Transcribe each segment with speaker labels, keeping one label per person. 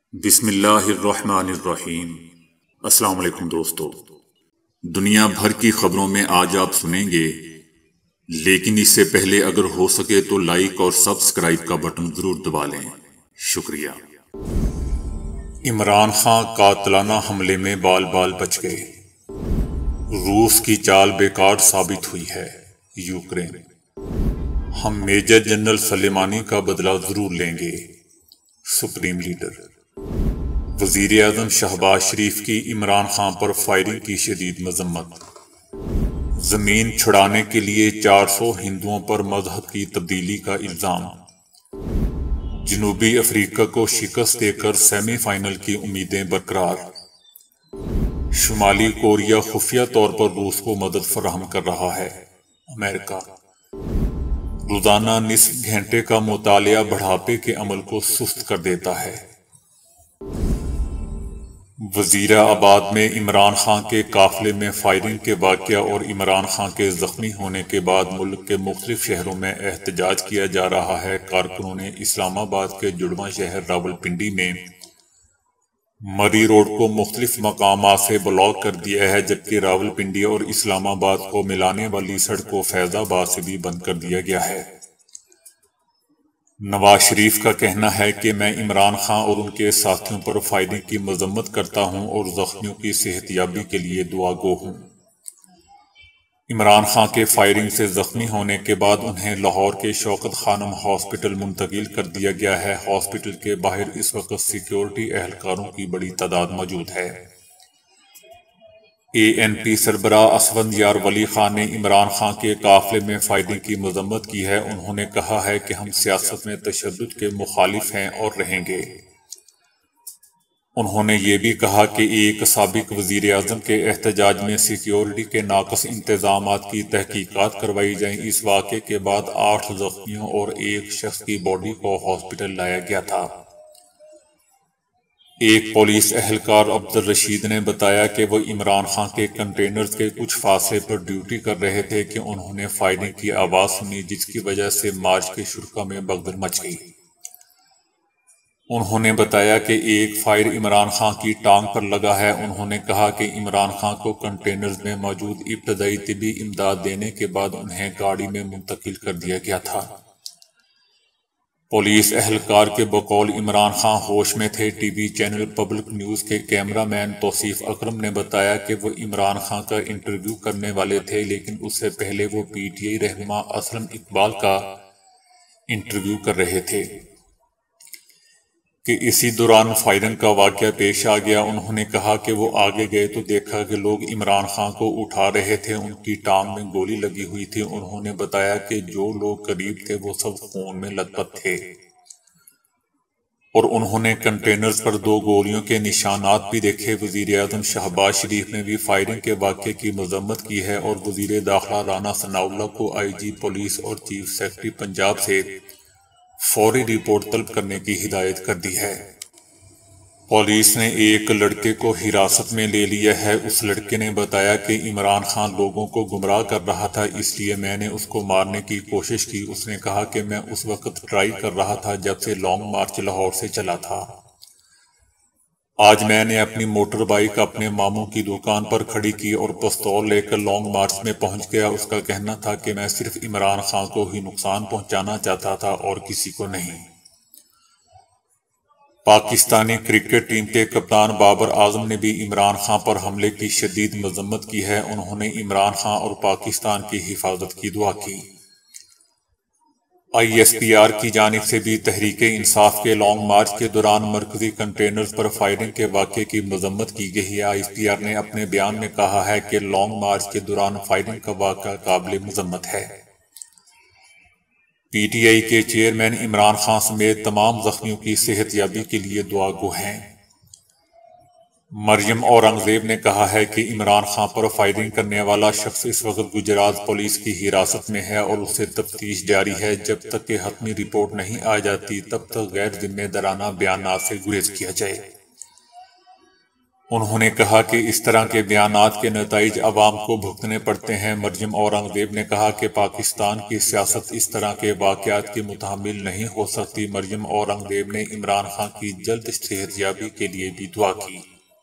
Speaker 1: بسم اللہ الرحمن الرحیم۔ السلام علیکم دوستو، دنیا بھر کی خبروں میں آج آپ سنیں گے، لیکن اس سے پہلے اگر ہو سکے تو لائک اور سبسکرائب کا بٹن ضرور دبا لیں۔ شکریہ۔ عمران خان قاتلانہ حملے میں بال بال بچ گئے، روس کی چال بیکار ثابت ہوئی ہے۔ یوکرین: ہم میجر جنرل سلیمانی کا بدلہ ضرور لیں گے۔ Supreme leader. وزیر اعظم شہباز شریف کی عمران خان پر فائرنگ کی شدید مذمت۔ زمین چھڑانے کے لیے 400 ہندوؤں پر مذہب کی تبدیلی کا الزام۔ جنوبی افریقہ کو شکست دے کر سیمی فائنل کی امیدیں برقرار۔ شمالی کوریا خفیہ طور پر روس کو مدد فراہم کر رہا ہے۔ امریکہ: روزانہ نصف گھنٹے کا مطالعہ بڑھاپے کے عمل کو سست کر دیتا ہے۔ وزیر آباد میں عمران خان کے قافلے میں فائرنگ کے واقعہ اور عمران خان کے زخمی ہونے کے بعد ملک کے مختلف شہروں میں احتجاج کیا جا رہا ہے۔ کارکنوں نے اسلام آباد کے جڑواں شہر راولپنڈی میں مری روڈ کو مختلف مقامات سے بلاک کر دیا ہے، جبکہ راولپنڈی اور اسلام آباد کو ملانے والی سڑک کو فیض آباد سے بھی بند کر دیا گیا ہے۔ نواز شریف کا کہنا ہے کہ میں عمران خان اور ان کے ساتھیوں پر فائرنگ کی مذمت کرتا ہوں اور زخمیوں کی صحت یابی کے لیے دعا گو ہوں۔ عمران خان کے فائرنگ سے زخمی ہونے کے بعد انہیں لاہور کے شوکت خانم ہاسپٹل منتقل کر دیا گیا ہے۔ ہاسپٹل کے باہر اس وقت سیکیورٹی اہلکاروں کی بڑی تعداد موجود ہے۔ اے این پی سربراہ اسفندیار ولی خان نے عمران خان کے قافلے میں فائرنگ کی مذمت کی ہے۔ انہوں نے کہا ہے کہ ہم سیاست میں تشدد کے مخالف ہیں اور رہیں گے۔ انہوں نے یہ بھی کہا کہ ایک سابق وزیر اعظم کے احتجاج میں سیکیورٹی کے ناقص انتظامات کی تحقیقات کروائی جائیں۔ اس واقعے کے بعد 8 زخمیوں اور ایک شخص کی باڈی کو ہاسپٹل لایا گیا تھا۔ ایک پولیس اہلکار عبدالرشید نے بتایا کہ وہ عمران خان کے کنٹینرز کے کچھ فاصلے پر ڈیوٹی کر رہے تھے کہ انہوں نے فائرنگ کی آواز سنی، جس کی وجہ سے مارچ کے شرکاء میں بھگدڑ مچ گئی۔ انہوں نے بتایا کہ ایک فائر عمران خان کی ٹانگ پر لگا ہے۔ انہوں نے کہا کہ عمران خان کو کنٹینرز میں موجود ابتدائی طبی امداد دینے کے بعد انہیں گاڑی میں منتقل کر دیا گیا تھا۔ پولیس اہلکار کے بقول عمران خان ہوش میں تھے۔ T V channel Public News کے کیمرہ مین توصیف اکرم نے بتایا کہ وہ عمران خان کا انٹرویو کرنے والے تھے، لیکن اس سے پہلے وہ پی ٹی آئی رہنما اسلم اقبال کا انٹرویو کر رہے تھے کہ اسی دوران فائرنگ کا واقعہ پیش آ گیا۔ انہوں نے کہا کہ وہ آگے گئے تو دیکھا کہ لوگ عمران خان کو اٹھا رہے تھے، ان کی ٹانگ میں گولی لگی ہوئی تھی۔ انہوں نے بتایا کہ جو لوگ قریب تھے وہ سب خون میں لت پت تھے، اور انہوں نے کنٹینرز پر 2 گولیوں کے نشانات بھی دیکھے۔ وزیر اعظم شہباز شریف نے بھی فائرنگ کے واقعے کی مذمت کی ہے اور وزیر داخلہ رانا ثناءاللہ کو آئی جی پولیس اور چیف سیکرٹری پنجاب سے فوری رپورٹ طلب کرنے کی ہدایت کر دی ہے۔ پولیس نے ایک لڑکے کو حراست میں لے لیا ہے۔ اس لڑکے نے بتایا کہ عمران خان لوگوں کو گمراہ کر رہا تھا، اس لیے میں نے اس کو مارنے کی کوشش کی۔ اس نے کہا کہ میں اس وقت ٹرائی کر رہا تھا جب سے لانگ مارچ لاہور سے چلا تھا۔ آج میں نے اپنی موٹر بائیک اپنے ماموں کی دکان پر کھڑی کی اور پستول لے کر لانگ مارچ میں پہنچ گیا۔ اس کا کہنا تھا کہ میں صرف عمران خان کو ہی نقصان پہنچانا چاہتا تھا اور کسی کو نہیں۔ پاکستانی کرکٹ ٹیم کے کپتان بابر اعظم نے بھی عمران خان پر حملے کی شدید مذمت کی ہے۔ انہوں نے عمران خان اور پاکستان کی حفاظت کی دعا کی۔ آئی ایس پی آر کی جانب سے بھی تحریک انصاف کے لانگ مارچ کے دوران مرکزی کنٹینرز پر فائرنگ کے واقعے کی مذمت کی گئی ہے۔ آئی ایس پی آر نے اپنے بیان میں کہا ہے کہ لانگ مارچ کے دوران فائرنگ کا واقعہ قابل مذمت ہے۔ پی ٹی آئی کے چیئرمین عمران خان سمیت تمام زخمیوں کی صحت یابی کے لیے دعا گو ہیں۔ مریم اورنگزیب نے کہا ہے کہ عمران خان پر فائرنگ کرنے والا شخص اس وقت گجرات پولیس کی حراست میں ہے اور اس سے تفتیش جاری ہے۔ جب تک کہ حتمی رپورٹ نہیں آ جاتی تب تک غیر ذمہ دارانہ بیانات سے گریز کیا جائے۔ انہوں نے کہا کہ اس طرح کے بیانات کے نتائج عوام کو بھگتنے پڑتے ہیں۔ مریم اورنگزیب نے کہا کہ پاکستان کی سیاست اس طرح کے واقعات کی متحمل نہیں ہو سکتی۔ مریم اورنگزیب نے عمران خان کی جلد صحت یابی کے لیے بھی دعا کی۔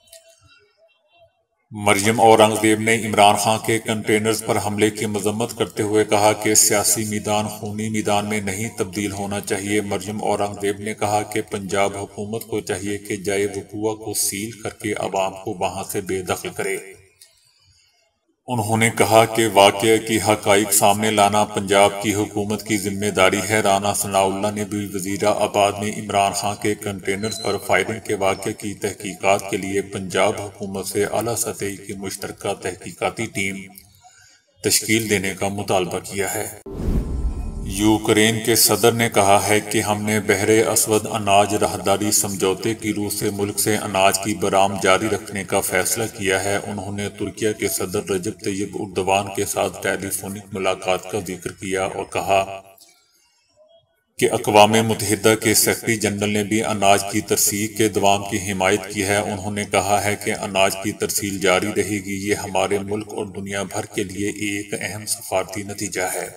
Speaker 1: مریم اورنگزیب نے عمران خان کے کنٹینرز پر حملے کی مذمت کرتے ہوئے کہا کہ سیاسی میدان خونی میدان میں نہیں تبدیل ہونا چاہیے۔ مریم اورنگزیب نے کہا کہ پنجاب حکومت کو چاہیے کہ جائے وقوع کو سیل کر کے عوام کو وہاں سے بے دخل کرے۔ انہوں نے کہا کہ واقعہ کی حقائق سامنے لانا پنجاب کی حکومت کی ذمہ داری ہے۔ رانا ثناء اللہ نے بھی وزیر آباد میں عمران خان کے کنٹینرز پر فائرنگ کے واقعے کی تحقیقات کے لیے پنجاب حکومت سے اعلیٰ سطح کی مشترکہ تحقیقاتی ٹیم تشکیل دینے کا مطالبہ کیا ہے۔ یوکرین کے صدر نے کہا ہے کہ ہم نے بحر اسود اناج راہداری سمجھوتے کی روح سے ملک سے اناج کی برآمد جاری رکھنے کا فیصلہ کیا ہے۔ انہوں نے ترکیہ کے صدر رجب طیب اردوان کے ساتھ ٹیلی فونک ملاقات کا ذکر کیا اور کہا کہ اقوام متحدہ کے سیکرٹری جنرل نے بھی اناج کی ترسیل کے دوام کی حمایت کی ہے۔ انہوں نے کہا ہے کہ اناج کی ترسیل جاری رہے گی۔ یہ ہمارے ملک اور دنیا بھر کے لیے ایک اہم سفارتی نتیجہ ہے۔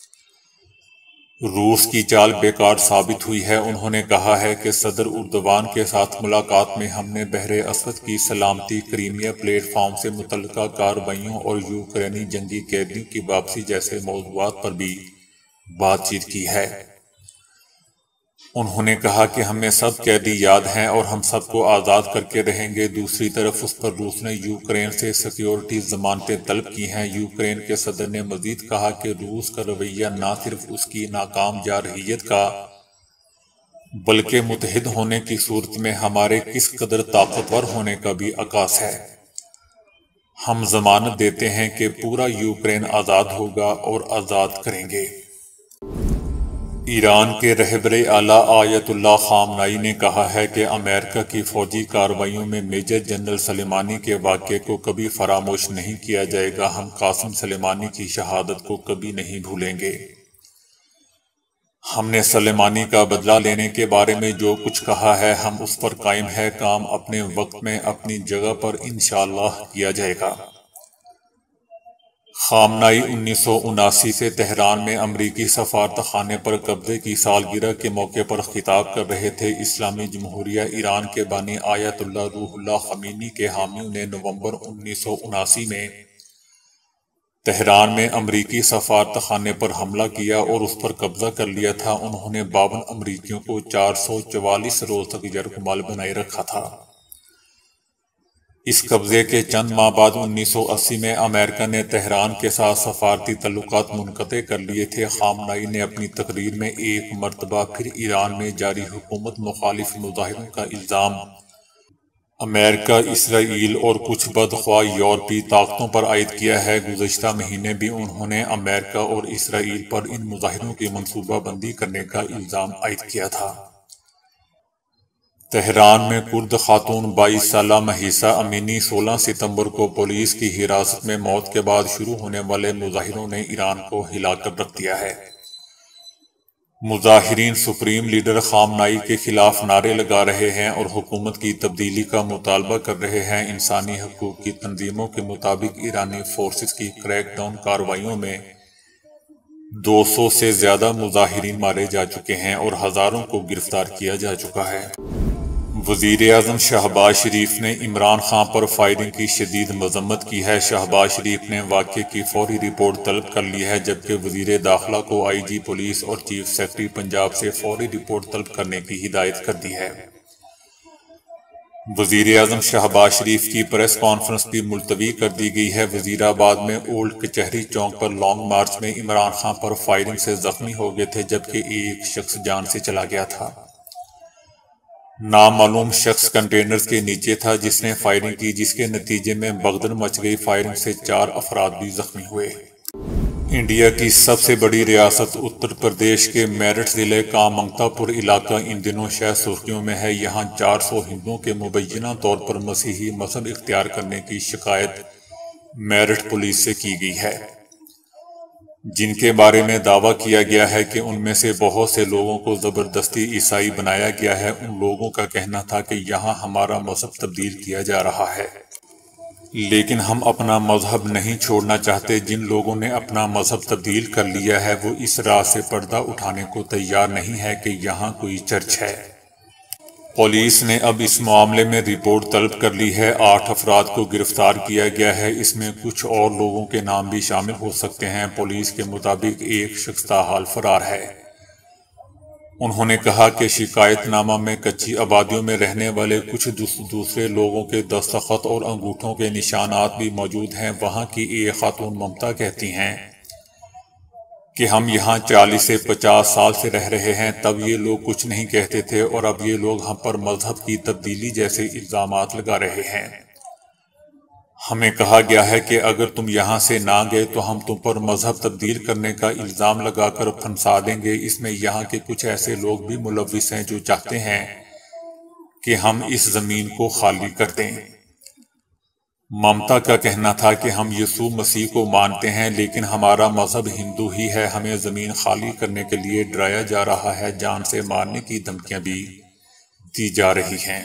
Speaker 1: روس کی چال بیکار ثابت ہوئی ہے۔ انہوں نے کہا ہے کہ صدر اردوان کے ساتھ ملاقات میں ہم نے بحر اسود کی سلامتی، کریمیا پلیٹ فارم سے متعلقہ کارروائیوں اور یوکرینی جنگی قیدیوں کی واپسی جیسے موضوعات پر بھی بات چیت کی ہے۔ انہوں نے کہا کہ ہمیں سب قیدی یاد ہیں اور ہم سب کو آزاد کر کے رہیں گے۔ دوسری طرف اس پر روس نے یوکرین سے سیکیورٹی ضمانتیں طلب کی ہیں۔ یوکرین کے صدر نے مزید کہا کہ روس کا رویہ نہ صرف اس کی ناکام جارحیت کا بلکہ متحد ہونے کی صورت میں ہمارے کس قدر طاقتور ہونے کا بھی عکاس ہے۔ ہم ضمانت دیتے ہیں کہ پورا یوکرین آزاد ہوگا اور آزاد کریں گے۔ ایران کے رہبر اعلیٰ آیت اللہ خامنائی نے کہا ہے کہ امریکہ کی فوجی کارروائیوں میں میجر جنرل سلیمانی کے واقعے کو کبھی فراموش نہیں کیا جائے گا۔ ہم قاسم سلیمانی کی شہادت کو کبھی نہیں بھولیں گے۔ ہم نے سلیمانی کا بدلہ لینے کے بارے میں جو کچھ کہا ہے ہم اس پر قائم ہے۔ کام اپنے وقت میں اپنی جگہ پر انشاءاللہ کیا جائے گا۔ خامنائی 1979 سے تہران میں امریکی سفارت خانے پر قبضے کی سالگرہ کے موقع پر خطاب کر رہے تھے۔ اسلامی جمہوریہ ایران کے بانی آیت اللہ روح اللہ خمینی کے حامیوں نے نومبر 1979 میں تہران میں امریکی سفارت خانے پر حملہ کیا اور اس پر قبضہ کر لیا تھا۔ انہوں نے 52 امریکیوں کو 444 روز تک یرغمال بنائے رکھا تھا۔ اس قبضے کے چند ماہ بعد 1980 میں امریکہ نے تہران کے ساتھ سفارتی تعلقات منقطع کر لیے تھے۔ خامنائی نے اپنی تقریر میں ایک مرتبہ پھر ایران میں جاری حکومت مخالف مظاہروں کا الزام امریکہ، اسرائیل اور کچھ بدخواہ یورپی طاقتوں پر عائد کیا ہے۔ گزشتہ مہینے بھی انہوں نے امریکہ اور اسرائیل پر ان مظاہروں کی منصوبہ بندی کرنے کا الزام عائد کیا تھا۔ تہران میں کرد خاتون 22 سالہ مہیسہ امینی 16 ستمبر کو پولیس کی حراست میں موت کے بعد شروع ہونے والے مظاہروں نے ایران کو ہلا کر رکھ دیا ہے۔ مظاہرین سپریم لیڈر خامنائی کے خلاف نعرے لگا رہے ہیں اور حکومت کی تبدیلی کا مطالبہ کر رہے ہیں۔ انسانی حقوق کی تنظیموں کے مطابق ایرانی فورسز کی کریک ڈاؤن کارروائیوں میں 200 سے زیادہ مظاہرین مارے جا چکے ہیں اور ہزاروں کو گرفتار کیا جا چکا ہے۔ وزیر اعظم شہباز شریف نے عمران خان پر فائرنگ کی شدید مذمت کی ہے۔ شہباز شریف نے واقعے کی فوری رپورٹ طلب کر لی ہے، جبکہ وزیر داخلہ کو آئی جی پولیس اور چیف سیکرٹری پنجاب سے فوری رپورٹ طلب کرنے کی ہدایت کر دی ہے۔ وزیر اعظم شہباز شریف کی پریس کانفرنس بھی ملتوی کر دی گئی ہے۔ وزیر آباد میں اولڈ کچہری چوک پر لانگ مارچ میں عمران خان پر فائرنگ سے زخمی ہو گئے تھے، جبکہ ایک شخص جان سے چلا گیا تھا۔ نامعلوم شخص کنٹینرز کے نیچے تھا جس نے فائرنگ کی، جس کے نتیجے میں بھگدڑ مچ گئی۔ فائرنگ سے 4 افراد بھی زخمی ہوئے۔ انڈیا کی سب سے بڑی ریاست اتر پردیش کے میرٹھ ضلع کا منگتا پور علاقہ ان دنوں شہ سرخیوں میں ہے۔ یہاں 400 ہندوؤں کے مبینہ طور پر مسیحی مذہب اختیار کرنے کی شکایت میرٹھ پولیس سے کی گئی ہے۔ جن کے بارے میں دعویٰ کیا گیا ہے کہ ان میں سے بہت سے لوگوں کو زبردستی عیسائی بنایا گیا ہے، ان لوگوں کا کہنا تھا کہ یہاں ہمارا مذہب تبدیل کیا جا رہا ہے، لیکن ہم اپنا مذہب نہیں چھوڑنا چاہتے۔ جن لوگوں نے اپنا مذہب تبدیل کر لیا ہے وہ اس راہ سے پردہ اٹھانے کو تیار نہیں ہے کہ یہاں کوئی چرچ ہے۔ پولیس نے اب اس معاملے میں رپورٹ طلب کر لی ہے۔ 8 افراد کو گرفتار کیا گیا ہے، اس میں کچھ اور لوگوں کے نام بھی شامل ہو سکتے ہیں۔ پولیس کے مطابق ایک شخص تاحال فرار ہے۔ انہوں نے کہا کہ شکایت نامہ میں کچی آبادیوں میں رہنے والے کچھ دوسرے لوگوں کے دستخط اور انگوٹھوں کے نشانات بھی موجود ہیں۔ وہاں کی ایک خاتون ممتا کہتی ہیں کہ ہم یہاں 40 سے 50 سال سے رہ رہے ہیں، تب یہ لوگ کچھ نہیں کہتے تھے اور اب یہ لوگ ہم پر مذہب کی تبدیلی جیسے الزامات لگا رہے ہیں۔ ہمیں کہا گیا ہے کہ اگر تم یہاں سے نہ گئے تو ہم تم پر مذہب تبدیل کرنے کا الزام لگا کر پھنسا دیں گے۔ اس میں یہاں کے کچھ ایسے لوگ بھی ملوث ہیں جو چاہتے ہیں کہ ہم اس زمین کو خالی کر دیں۔ ممتا کا کہنا تھا کہ ہم یسوع مسیح کو مانتے ہیں لیکن ہمارا مذہب ہندو ہی ہے، ہمیں زمین خالی کرنے کے لیے ڈرایا جا رہا ہے، جان سے مارنے کی دھمکیاں بھی دی جا رہی ہیں۔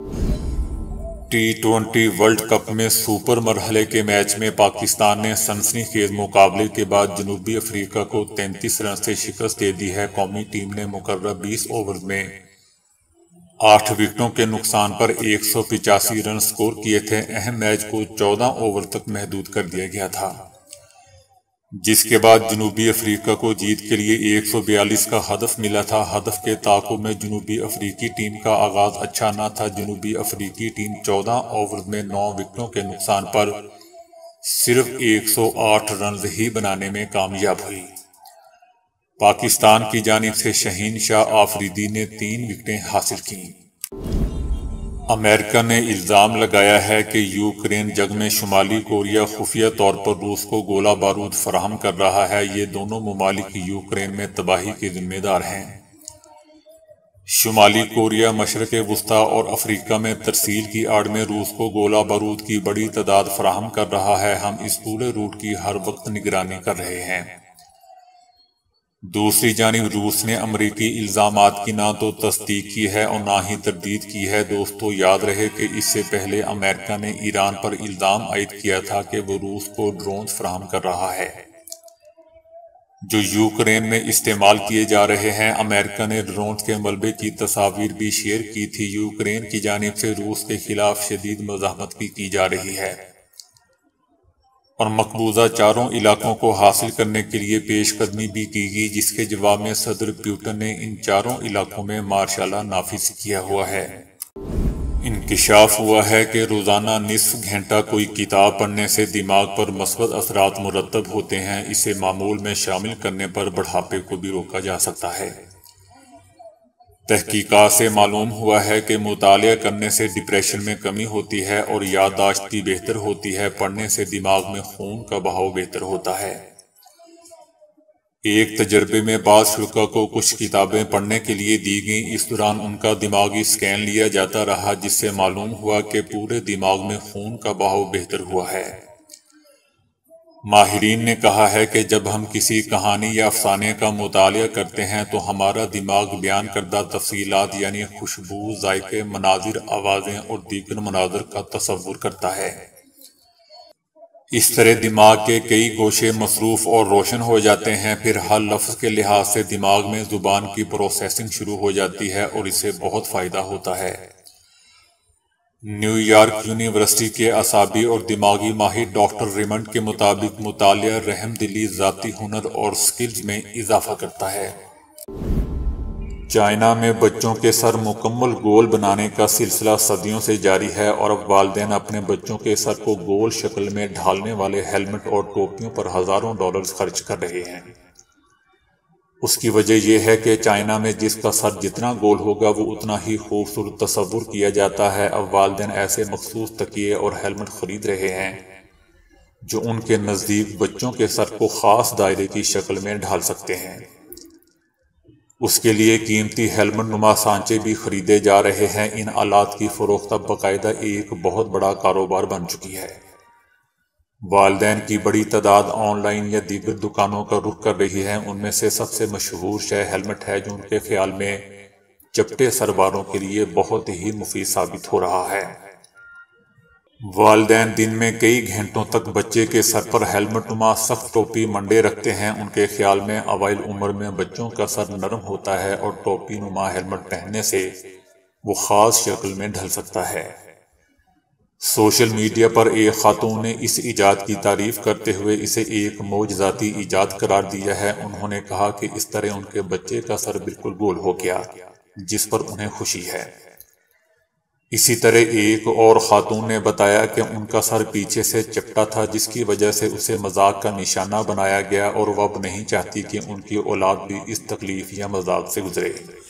Speaker 1: T20 ورلڈ کپ میں سپر مرحلے کے میچ میں پاکستان نے سنسنی خیز مقابلے کے بعد جنوبی افریقہ کو 33 رن سے شکست دے دی ہے۔ قومی ٹیم نے مقررہ 20 اوورز میں 8 وکٹوں کے نقصان پر 185 رن سکور کیے تھے۔ اہم میچ کو 14 اوور تک محدود کر دیا گیا تھا، جس کے بعد جنوبی افریقہ کو جیت کے لیے 142 کا ہدف ملا تھا۔ ہدف کے تعاقب میں جنوبی افریقی ٹیم کا آغاز اچھا نہ تھا۔ جنوبی افریقی ٹیم 14 اوورز میں 9 وکٹوں کے نقصان پر صرف 108 رنز ہی بنانے میں کامیاب ہوئی۔ پاکستان کی جانب سے شہین شاہ آفریدی نے 3 وکٹیں حاصل کیں۔ امریکہ نے الزام لگایا ہے کہ یوکرین جنگ میں شمالی کوریا خفیہ طور پر روس کو گولہ بارود فراہم کر رہا ہے۔ یہ دونوں ممالک یوکرین میں تباہی کے ذمہ دار ہیں۔ شمالی کوریا مشرق وسطیٰ اور افریقہ میں ترسیل کی آڑ میں روس کو گولہ بارود کی بڑی تعداد فراہم کر رہا ہے۔ ہم اس پورے روٹ کی ہر وقت نگرانی کر رہے ہیں۔ دوسری جانب روس نے امریکی الزامات کی نہ تو تصدیق کی ہے اور نہ ہی تردید کی ہے۔ دوستو، یاد رہے کہ اس سے پہلے امریکہ نے ایران پر الزام عائد کیا تھا کہ وہ روس کو ڈرونز فراہم کر رہا ہے جو یوکرین میں استعمال کیے جا رہے ہیں۔ امریکہ نے ڈرونز کے ملبے کی تصاویر بھی شیئر کی تھی۔ یوکرین کی جانب سے روس کے خلاف شدید مزاحمت بھی کی جا رہی ہے اور مقبوضہ چاروں علاقوں کو حاصل کرنے کے لیے پیش قدمی بھی کی گئی، جس کے جواب میں صدر پوٹن نے ان چاروں علاقوں میں مارشل لا نافذ کیا ہوا ہے۔ انکشاف ہوا ہے کہ روزانہ نصف گھنٹہ کوئی کتاب پڑھنے سے دماغ پر مثبت اثرات مرتب ہوتے ہیں۔ اسے معمول میں شامل کرنے پر بڑھاپے کو بھی روکا جا سکتا ہے۔ تحقیقات سے معلوم ہوا ہے کہ مطالعہ کرنے سے ڈپریشن میں کمی ہوتی ہے اور یادداشت بھی بہتر ہوتی ہے۔ پڑھنے سے دماغ میں خون کا بہاؤ بہتر ہوتا ہے۔ ایک تجربے میں بعض شرکاء کو کچھ کتابیں پڑھنے کے لیے دی گئیں۔ اس دوران ان کا دماغی سکین لیا جاتا رہا، جس سے معلوم ہوا کہ پورے دماغ میں خون کا بہاؤ بہتر ہوا ہے۔ ماہرین نے کہا ہے کہ جب ہم کسی کہانی یا افسانے کا مطالعہ کرتے ہیں تو ہمارا دماغ بیان کردہ تفصیلات یعنی خوشبو، ذائقے، مناظر، آوازیں اور دیگر مناظر کا تصور کرتا ہے۔ اس طرح دماغ کے کئی گوشے مصروف اور روشن ہو جاتے ہیں۔ پھر ہر لفظ کے لحاظ سے دماغ میں زبان کی پروسیسنگ شروع ہو جاتی ہے اور اس سے بہت فائدہ ہوتا ہے۔ نیو یارک یونیورسٹی کے اعصابی اور دماغی ماہر ڈاکٹر ریمنڈ کے مطابق مطالعہ رحم دلی، ذاتی ہنر اور سکلز میں اضافہ کرتا ہے۔ چائنا میں بچوں کے سر مکمل گول بنانے کا سلسلہ صدیوں سے جاری ہے اور اب والدین اپنے بچوں کے سر کو گول شکل میں ڈھالنے والے ہیلمٹ اور ٹوپیوں پر ہزاروں ڈالرز خرچ کر رہے ہیں۔ اس کی وجہ یہ ہے کہ چائنا میں جس کا سر جتنا گول ہوگا وہ اتنا ہی خوبصورت تصور کیا جاتا ہے۔ اب والدین ایسے مخصوص تکیے اور ہیلمٹ خرید رہے ہیں جو ان کے نزدیک بچوں کے سر کو خاص دائرے کی شکل میں ڈھال سکتے ہیں۔ اس کے لیے قیمتی ہیلمٹ نما سانچے بھی خریدے جا رہے ہیں۔ ان آلات کی فروخت اب باقاعدہ ایک بہت بڑا کاروبار بن چکی ہے۔ والدین کی بڑی تعداد آن لائن یا دیگر دکانوں کا رخ کر رہی ہے۔ ان میں سے سب سے مشہور شے ہیلمٹ ہے، جو ان کے خیال میں چپٹے سر والوں کے لیے بہت ہی مفید ثابت ہو رہا ہے۔ والدین دن میں کئی گھنٹوں تک بچے کے سر پر ہیلمٹ نما سخت ٹوپی منڈے رکھتے ہیں۔ ان کے خیال میں اوائل عمر میں بچوں کا سر نرم ہوتا ہے اور ٹوپی نما ہیلمٹ پہننے سے وہ خاص شکل میں ڈھل سکتا ہے۔ سوشل میڈیا پر ایک خاتون نے اس ایجاد کی تعریف کرتے ہوئے اسے ایک معجزاتی ایجاد قرار دیا ہے۔ انہوں نے کہا کہ اس طرح ان کے بچے کا سر بالکل گول ہو گیا، جس پر انہیں خوشی ہے۔ اسی طرح ایک اور خاتون نے بتایا کہ ان کا سر پیچھے سے چپٹا تھا، جس کی وجہ سے اسے مذاق کا نشانہ بنایا گیا اور وہ اب نہیں چاہتی کہ ان کی اولاد بھی اس تکلیف یا مذاق سے گزرے۔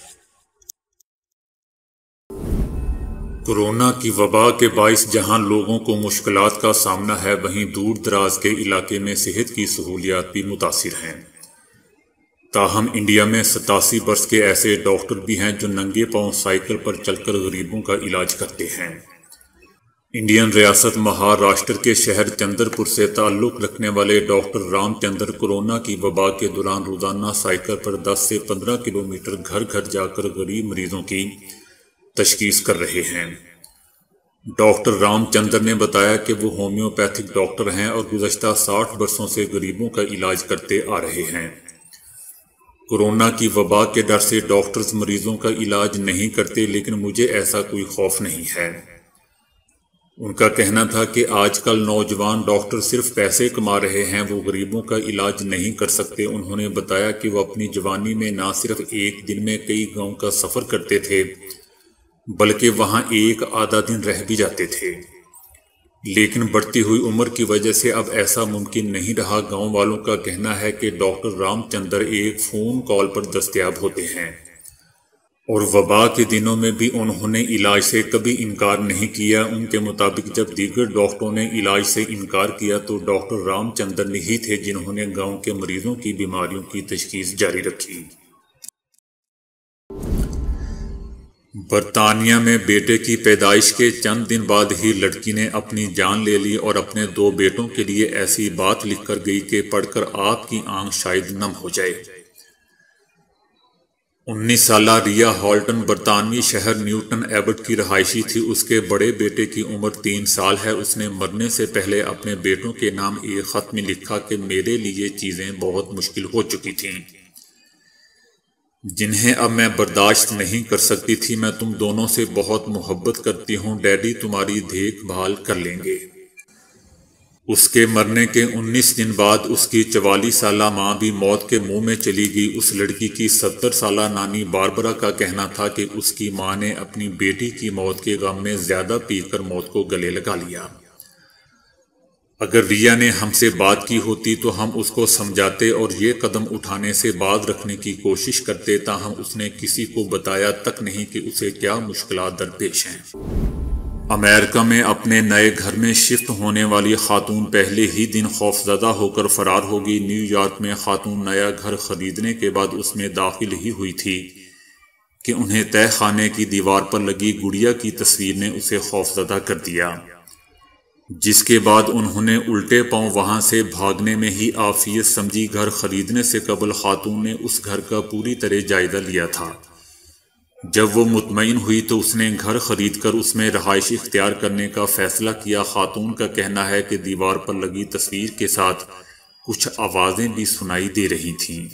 Speaker 1: کورونا کی وبا کے باعث جہاں لوگوں کو مشکلات کا سامنا ہے، وہیں دور دراز کے علاقے میں صحت کی سہولیات بھی متاثر ہیں۔ تاہم انڈیا میں 87 برس کے ایسے ڈاکٹر بھی ہیں جو ننگے پاؤں سائیکل پر چل کر غریبوں کا علاج کرتے ہیں۔ انڈین ریاست مہاراشٹر کے شہر چندر پور سے تعلق رکھنے والے ڈاکٹر رام چندر کورونا کی وبا کے دوران روزانہ سائیکل پر 10 سے 15 کلومیٹر گھر گھر جا کر غریب مریضوں کی تشخیص کر رہے ہیں۔ ڈاکٹر رام چندر نے بتایا کہ وہ ہومیوپیتھک ڈاکٹر ہیں اور گزشتہ 60 برسوں سے غریبوں کا علاج کرتے آ رہے ہیں۔ کورونا کی وبا کے ڈر سے ڈاکٹرز مریضوں کا علاج نہیں کرتے، لیکن مجھے ایسا کوئی خوف نہیں ہے۔ ان کا کہنا تھا کہ آج کل نوجوان ڈاکٹر صرف پیسے کما رہے ہیں، وہ غریبوں کا علاج نہیں کر سکتے۔ انہوں نے بتایا کہ وہ اپنی جوانی میں نہ صرف ایک دن میں کئی گاؤں کا سفر کرتے تھے، بلکہ وہاں ایک آدھا دن رہ بھی جاتے تھے، لیکن بڑھتی ہوئی عمر کی وجہ سے اب ایسا ممکن نہیں رہا۔ گاؤں والوں کا کہنا ہے کہ ڈاکٹر رام چندر ایک فون کال پر دستیاب ہوتے ہیں اور وبا کے دنوں میں بھی انہوں نے علاج سے کبھی انکار نہیں کیا۔ ان کے مطابق جب دیگر ڈاکٹروں نے علاج سے انکار کیا تو ڈاکٹر رام چندر ہی تھے جنہوں نے گاؤں کے مریضوں کی بیماریوں کی تشخیص جاری رکھی۔ برطانیہ میں بیٹے کی پیدائش کے چند دن بعد ہی لڑکی نے اپنی جان لے لی اور اپنے 2 بیٹوں کے لیے ایسی بات لکھ کر گئی کہ پڑھ کر آپ کی آنکھ شاید نم ہو جائے۔ 19 سالہ ریا ہالٹن برطانوی شہر نیوٹن ایبٹ کی رہائشی تھی۔ اس کے بڑے بیٹے کی عمر 3 سال ہے۔ اس نے مرنے سے پہلے اپنے بیٹوں کے نام ایک خط میں لکھا کہ میرے لیے چیزیں بہت مشکل ہو چکی تھیں، جنہیں اب میں برداشت نہیں کر سکتی تھی۔ میں تم دونوں سے بہت محبت کرتی ہوں، ڈیڈی تمہاری دیکھ بھال کر لیں گے۔ اس کے مرنے کے 19 دن بعد اس کی 44 سالہ ماں بھی موت کے منہ میں چلی گئی۔ اس لڑکی کی 70 سالہ نانی باربرا کا کہنا تھا کہ اس کی ماں نے اپنی بیٹی کی موت کے غم میں زیادہ پی کر موت کو گلے لگا لیا۔ اگر ریا نے ہم سے بات کی ہوتی تو ہم اس کو سمجھاتے اور یہ قدم اٹھانے سے باز رکھنے کی کوشش کرتے، تاہم اس نے کسی کو بتایا تک نہیں کہ اسے کیا مشکلات درپیش ہیں۔ امریکہ میں اپنے نئے گھر میں شفٹ ہونے والی خاتون پہلے ہی دن خوفزدہ ہو کر فرار ہو گئی۔ نیو یارک میں خاتون نیا گھر خریدنے کے بعد اس میں داخل ہی ہوئی تھی کہ انہیں تہہ خانے کی دیوار پر لگی گڑیا کی تصویر نے اسے خوفزدہ کر دیا، جس کے بعد انہوں نے الٹے پاؤں وہاں سے بھاگنے میں ہی عافیت سمجھی۔ گھر خریدنے سے قبل خاتون نے اس گھر کا پوری طرح جائزہ لیا تھا۔ جب وہ مطمئن ہوئی تو اس نے گھر خرید کر اس میں رہائش اختیار کرنے کا فیصلہ کیا۔ خاتون کا کہنا ہے کہ دیوار پر لگی تصویر کے ساتھ کچھ آوازیں بھی سنائی دے رہی تھیں۔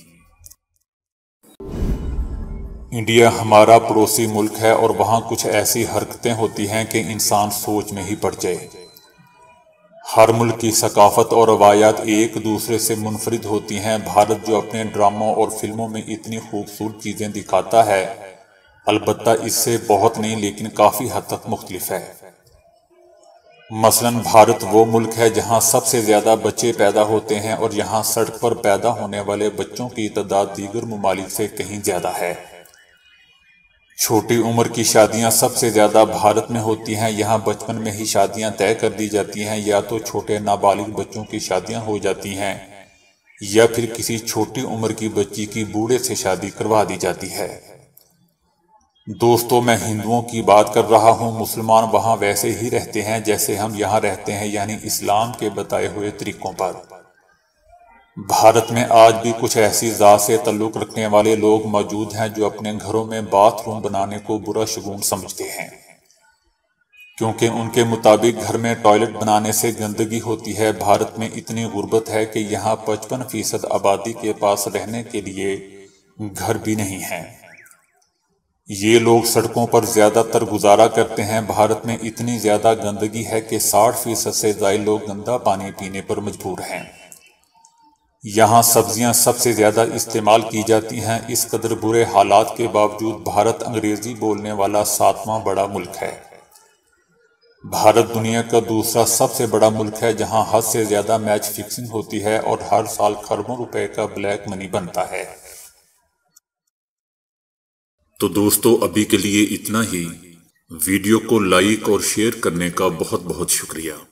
Speaker 1: انڈیا ہمارا پڑوسی ملک ہے اور وہاں کچھ ایسی حرکتیں ہوتی ہیں کہ انسان سوچ میں ہی پڑ جائے۔ ہر ملک کی ثقافت اور روایات ایک دوسرے سے منفرد ہوتی ہیں۔ بھارت جو اپنے ڈراموں اور فلموں میں اتنی خوبصورت چیزیں دکھاتا ہے، البتہ اس سے بہت نہیں لیکن کافی حد تک مختلف ہے۔ مثلاً بھارت وہ ملک ہے جہاں سب سے زیادہ بچے پیدا ہوتے ہیں اور یہاں سڑک پر پیدا ہونے والے بچوں کی تعداد دیگر ممالک سے کہیں زیادہ ہے۔ چھوٹی عمر کی شادیاں سب سے زیادہ بھارت میں ہوتی ہیں۔ یہاں بچپن میں ہی شادیاں طے کر دی جاتی ہیں، یا تو چھوٹے نابالغ بچوں کی شادیاں ہو جاتی ہیں یا پھر کسی چھوٹی عمر کی بچی کی بوڑھے سے شادی کروا دی جاتی ہے۔ دوستو میں ہندوؤں کی بات کر رہا ہوں، مسلمان وہاں ویسے ہی رہتے ہیں جیسے ہم یہاں رہتے ہیں، یعنی اسلام کے بتائے ہوئے طریقوں پر۔ بھارت میں آج بھی کچھ ایسی ذات سے تعلق رکھنے والے لوگ موجود ہیں جو اپنے گھروں میں باتھ روم بنانے کو برا شگون سمجھتے ہیں، کیونکہ ان کے مطابق گھر میں ٹوائلٹ بنانے سے گندگی ہوتی ہے۔ بھارت میں اتنی غربت ہے کہ یہاں 55% آبادی کے پاس رہنے کے لیے گھر بھی نہیں ہیں۔ یہ لوگ سڑکوں پر زیادہ تر گزارا کرتے ہیں۔ بھارت میں اتنی زیادہ گندگی ہے کہ 60% سے زائد لوگ گندا پانی پینے پر مجبور ہیں۔ یہاں سبزیاں سب سے زیادہ استعمال کی جاتی ہیں۔ اس قدر برے حالات کے باوجود بھارت انگریزی بولنے والا 7واں بڑا ملک ہے۔ بھارت دنیا کا دوسرا سب سے بڑا ملک ہے جہاں حد سے زیادہ میچ فکسنگ ہوتی ہے اور ہر سال کروڑوں روپے کا بلیک منی بنتا ہے۔ تو دوستو ابھی کے لیے اتنا ہی۔ ویڈیو کو لائک اور شیئر کرنے کا بہت بہت شکریہ۔